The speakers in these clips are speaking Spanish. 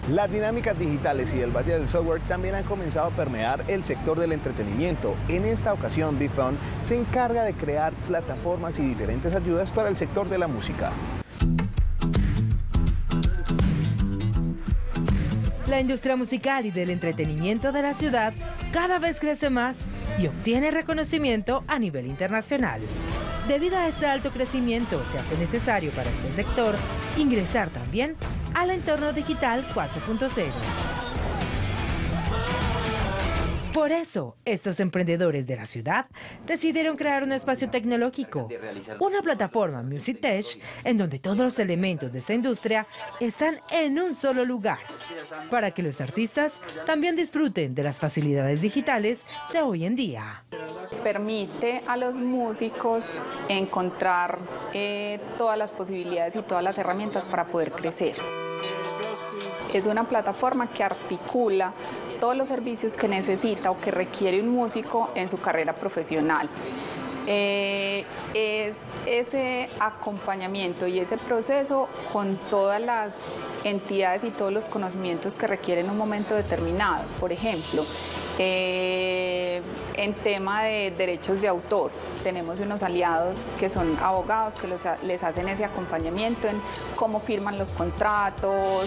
Las dinámicas digitales y el valle del software también han comenzado a permear el sector del entretenimiento. En esta ocasión, BeFun se encarga de crear plataformas y diferentes ayudas para el sector de la música. La industria musical y del entretenimiento de la ciudad cada vez crece más y obtiene reconocimiento a nivel internacional. Debido a este alto crecimiento, se hace necesario para este sector ingresar también al entorno digital 4.0. Por eso, estos emprendedores de la ciudad decidieron crear un espacio tecnológico, una plataforma Music Tech, en donde todos los elementos de esta industria están en un solo lugar, para que los artistas también disfruten de las facilidades digitales de hoy en día. Permite a los músicos encontrar todas las posibilidades y todas las herramientas para poder crecer. Es una plataforma que articula todos los servicios que necesita o que requiere un músico en su carrera profesional. Es ese acompañamiento y ese proceso con todas las entidades y todos los conocimientos que requiere en un momento determinado. Por ejemplo, en tema de derechos de autor, tenemos unos aliados que son abogados que les hacen ese acompañamiento en cómo firman los contratos.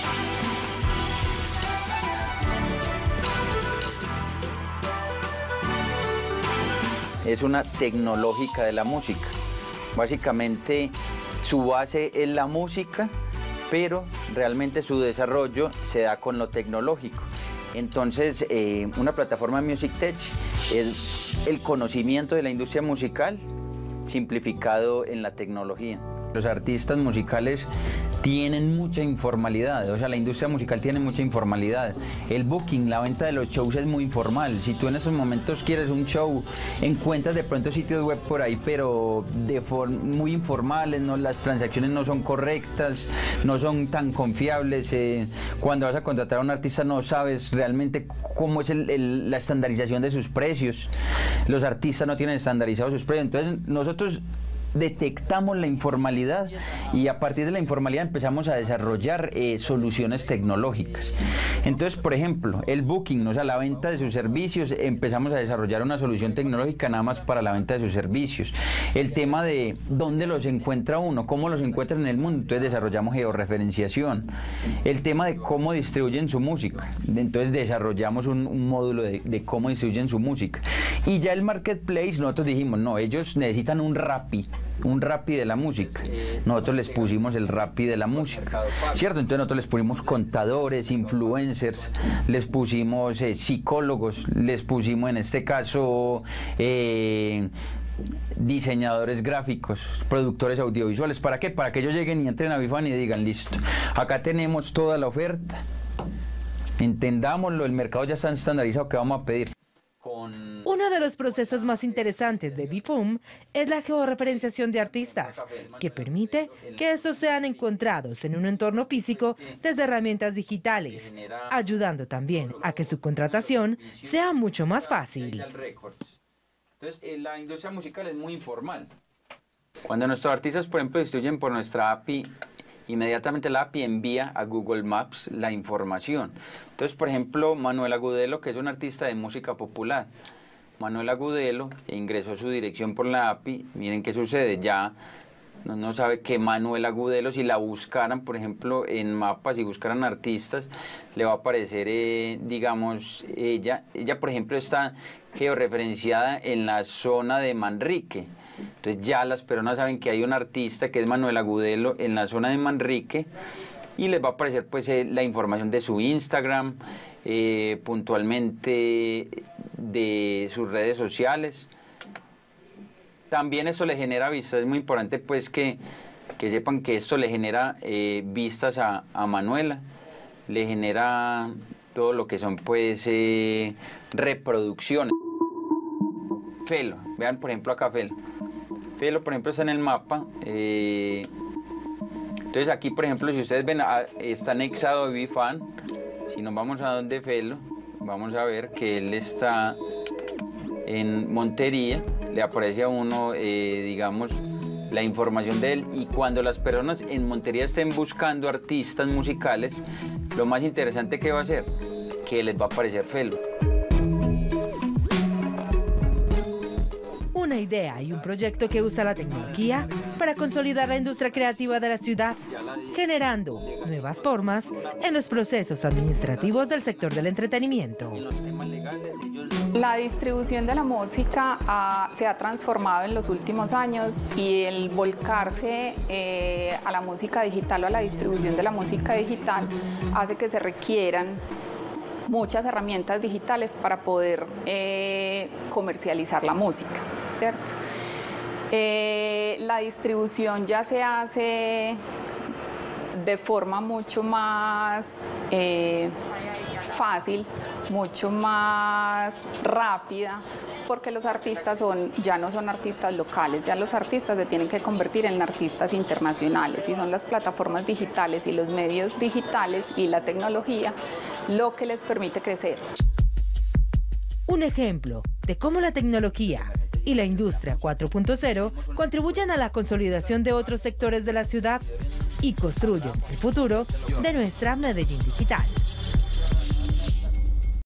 Es una tecnológica de la música. Básicamente su base es la música, pero realmente su desarrollo se da con lo tecnológico. Entonces, una plataforma Music Tech es el conocimiento de la industria musical simplificado en la tecnología. Los artistas musicales tienen mucha informalidad, o sea, la industria musical tiene mucha informalidad. El booking, la venta de los shows es muy informal. Si tú en estos momentos quieres un show, encuentras de pronto sitios web por ahí, pero muy informales, ¿no? Las transacciones no son correctas, no son tan confiables. Cuando vas a contratar a un artista no sabes realmente cómo es la estandarización de sus precios. Los artistas no tienen estandarizados sus precios. Entonces nosotros detectamos la informalidad y a partir de la informalidad empezamos a desarrollar soluciones tecnológicas. Entonces, por ejemplo, el booking, o sea, la venta de sus servicios, empezamos a desarrollar una solución tecnológica nada más para la venta de sus servicios. El tema de dónde los encuentra uno, cómo los encuentra en el mundo, entonces desarrollamos georreferenciación. El tema de cómo distribuyen su música, entonces desarrollamos un módulo de cómo distribuyen su música. Y ya el marketplace, nosotros dijimos, no, ellos necesitan un Rappi de la música. Nosotros les pusimos el Rappi de la música, ¿cierto? Entonces nosotros les pusimos contadores, influencers, les pusimos psicólogos, les pusimos en este caso diseñadores gráficos, productores audiovisuales. ¿Para qué? Para que ellos lleguen y entren a BeFun y digan, listo, acá tenemos toda la oferta, entendámoslo, el mercado ya está estandarizado, ¿qué vamos a pedir? Uno de los procesos más interesantes de BeFun es la georreferenciación de artistas, que permite que estos sean encontrados en un entorno físico desde herramientas digitales, ayudando también a que su contratación sea mucho más fácil. Entonces, la industria musical es muy informal. Cuando nuestros artistas, por ejemplo, distribuyen por nuestra API, inmediatamente la API envía a Google Maps la información. Entonces, por ejemplo, Manuel Agudelo, que es un artista de música popular. Manuel Agudelo ingresó su dirección por la API. Miren qué sucede, ya no sabe que Manuel Agudelo, si la buscaran, por ejemplo, en mapas, si buscaran artistas, le va a aparecer, digamos, ella, por ejemplo, está georreferenciada en la zona de Manrique. Entonces ya las personas saben que hay un artista que es Manuel Agudelo en la zona de Manrique y les va a aparecer pues la información de su Instagram, puntualmente de sus redes sociales. También esto le genera vistas, es muy importante pues que sepan que esto le genera vistas a Manuela, le genera todo lo que son pues reproducciones. Felo, vean por ejemplo acá Felo. Felo, por ejemplo, está en el mapa. Entonces aquí, por ejemplo, si ustedes ven, está anexado a BeFun. Si nos vamos a donde Felo, vamos a ver que él está en Montería. Le aparece a uno, digamos, la información de él. Y cuando las personas en Montería estén buscando artistas musicales, Lo más interesante que va a ser, que les va a parecer feo. Una idea y un proyecto que usa la tecnología para consolidar la industria creativa de la ciudad, generando nuevas formas en los procesos administrativos del sector del entretenimiento. La distribución de la música se ha transformado en los últimos años y el volcarse a la música digital o a la distribución de la música digital hace que se requieran muchas herramientas digitales para poder comercializar la música, ¿cierto? La distribución ya se hace de forma mucho más fácil, mucho más rápida, porque los artistas ya no son artistas locales, ya los artistas se tienen que convertir en artistas internacionales y son las plataformas digitales y los medios digitales y la tecnología lo que les permite crecer. Un ejemplo de cómo la tecnología y la industria 4.0 contribuyen a la consolidación de otros sectores de la ciudad y construyen el futuro de nuestra Medellín digital.